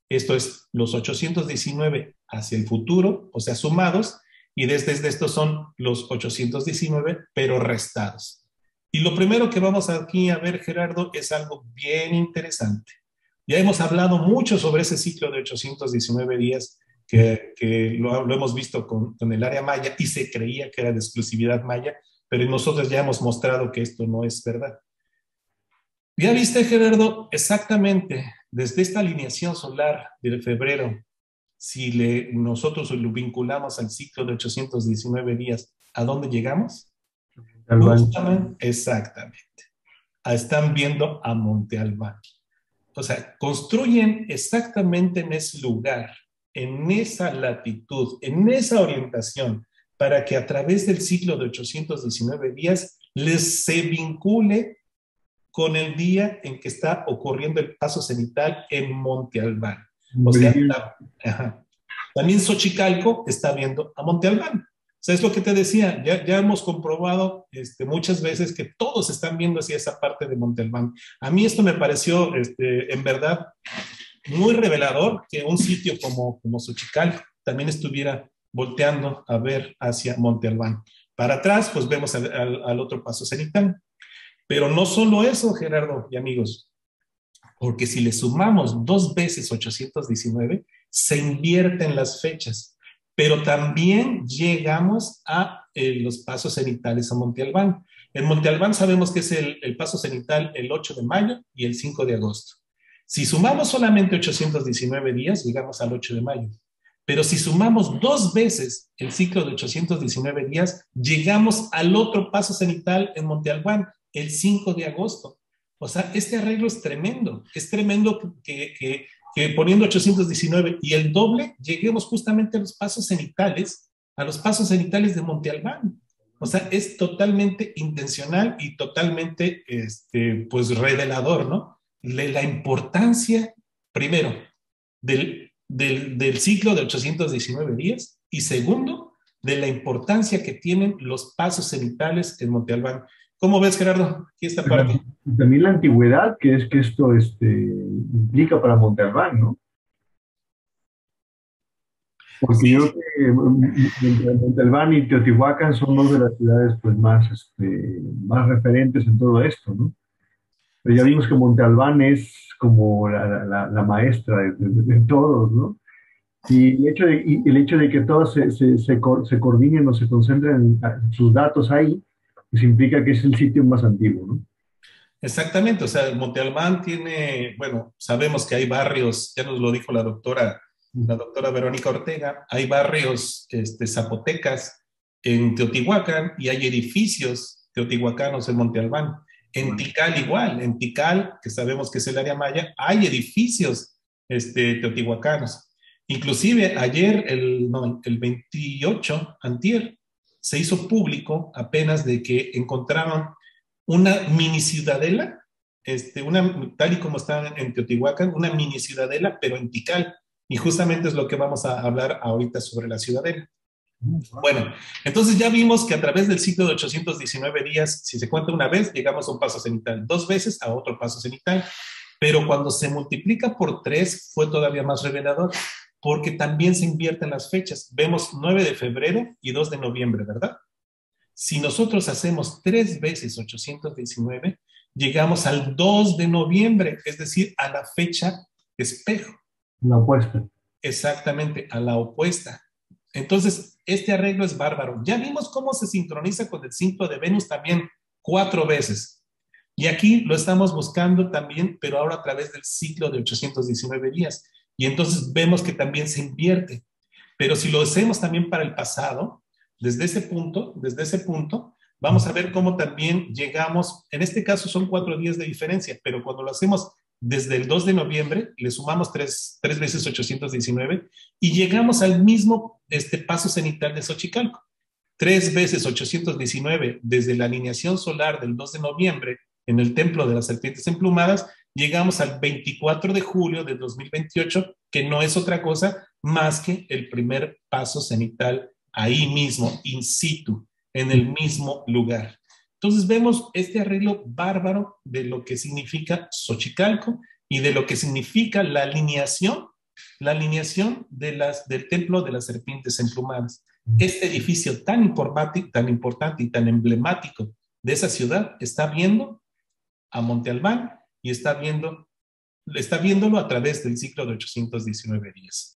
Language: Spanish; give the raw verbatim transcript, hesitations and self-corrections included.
Esto es los ochocientos diecinueve hacia el futuro, o sea, sumados, y desde, desde estos son los ochocientos diecinueve, pero restados. Y lo primero que vamos aquí a ver, Gerardo, es algo bien interesante. Ya hemos hablado mucho sobre ese ciclo de ochocientos diecinueve días que, que lo, lo, hemos visto con, con el área maya y se creía que era de exclusividad maya, pero nosotros ya hemos mostrado que esto no es verdad. Ya viste, Gerardo, exactamente desde esta alineación solar de febrero, si le, nosotros lo vinculamos al ciclo de ochocientos diecinueve días, ¿a dónde llegamos? Justamente, exactamente. Están viendo a Monte Albán. O sea, construyen exactamente en ese lugar, en esa latitud, en esa orientación, para que a través del ciclo de ochocientos diecinueve días les se vincule con el día en que está ocurriendo el paso cenital en Monte Albán. O sea, la, ajá. También Xochicalco está viendo a Monte Albán. O sea, es lo que te decía, ya, ya hemos comprobado este, muchas veces que todos están viendo hacia esa parte de Monte Albán. A mí esto me pareció, este, en verdad, muy revelador que un sitio como, como Xochicalco también estuviera volteando a ver hacia Monte Albán. Para atrás, pues vemos al, al, al otro paso cenital. Pero no solo eso, Gerardo y amigos, porque si le sumamos dos veces ochocientos diecinueve, se invierten las fechas, pero también llegamos a eh, los pasos cenitales a Monte Albán. En Monte Albán sabemos que es el, el paso cenital el ocho de mayo y el cinco de agosto. Si sumamos solamente ochocientos diecinueve días, llegamos al ocho de mayo. Pero si sumamos dos veces el ciclo de ochocientos diecinueve días, llegamos al otro paso cenital en Monte Albán, el cinco de agosto. O sea, este arreglo es tremendo. Es tremendo que, que, que poniendo ochocientos diecinueve y el doble, lleguemos justamente a los pasos cenitales, a los pasos cenitales de Monte Albán. O sea, es totalmente intencional y totalmente, este, pues, revelador, ¿no? De la importancia, primero, del, del, del ciclo de ochocientos diecinueve días y segundo, de la importancia que tienen los pasos cenitales en Monte Albán. ¿Cómo ves, Gerardo? Aquí esta parte. También la antigüedad que es que esto este, implica para Monte Albán, ¿no? Porque Sí, yo creo que Monte Albán y Teotihuacán son dos de las ciudades pues, más, este, más referentes en todo esto, ¿no? Pero ya sí, vimos que Monte Albán es como la, la, la maestra de, de, de, todos, ¿no? Y el hecho de, y el hecho de que todos se, se, se, se coordinen o se concentren en sus datos ahí, pues implica que es el sitio más antiguo, ¿no? exactamente. O sea, Monte Albán tiene, bueno, sabemos que hay barrios, ya nos lo dijo la doctora, la doctora Verónica Ortega, hay barrios este, zapotecas en Teotihuacán y hay edificios teotihuacanos en Monte Albán. En Tikal igual, en Tikal, que sabemos que es el área maya, hay edificios este, teotihuacanos. Inclusive ayer, el, no, el veintiocho, antier, se hizo público apenas de que encontraron una mini ciudadela, este, una, tal y como está en Teotihuacán, una mini ciudadela, pero en Tikal. Y justamente es lo que vamos a hablar ahorita sobre la ciudadela. Bueno, entonces ya vimos que a través del ciclo de ochocientos diecinueve días, si se cuenta una vez, llegamos a un paso cenital, dos veces a otro paso cenital, pero cuando se multiplica por tres fue todavía más revelador, porque también se invierten las fechas. Vemos nueve de febrero y dos de noviembre, ¿verdad? Si nosotros hacemos tres veces ochocientos diecinueve, llegamos al dos de noviembre, es decir, a la fecha espejo. La opuesta. Exactamente, a la opuesta. Entonces, este arreglo es bárbaro. Ya vimos cómo se sincroniza con el ciclo de Venus también cuatro veces. Y aquí lo estamos buscando también, pero ahora a través del ciclo de ochocientos diecinueve días. Y entonces vemos que también se invierte. Pero si lo hacemos también para el pasado, desde ese punto, desde ese punto, vamos a ver cómo también llegamos, en este caso son cuatro días de diferencia, pero cuando lo hacemos desde el dos de noviembre, le sumamos tres, tres veces ochocientos diecinueve y llegamos al mismo este, paso cenital de Xochicalco. Tres veces ochocientos diecinueve desde la alineación solar del dos de noviembre en el Templo de las Serpientes Emplumadas, llegamos al veinticuatro de julio de dos mil veintiocho, que no es otra cosa más que el primer paso cenital ahí mismo, in situ, en el mismo lugar. Entonces vemos este arreglo bárbaro de lo que significa Xochicalco y de lo que significa la alineación la alineación de las, del templo de las serpientes emplumadas. Este edificio tan importante, tan importante y tan emblemático de esa ciudad está viendo a Monte Albán y está viendo, está viéndolo a través del ciclo de ochocientos diecinueve días.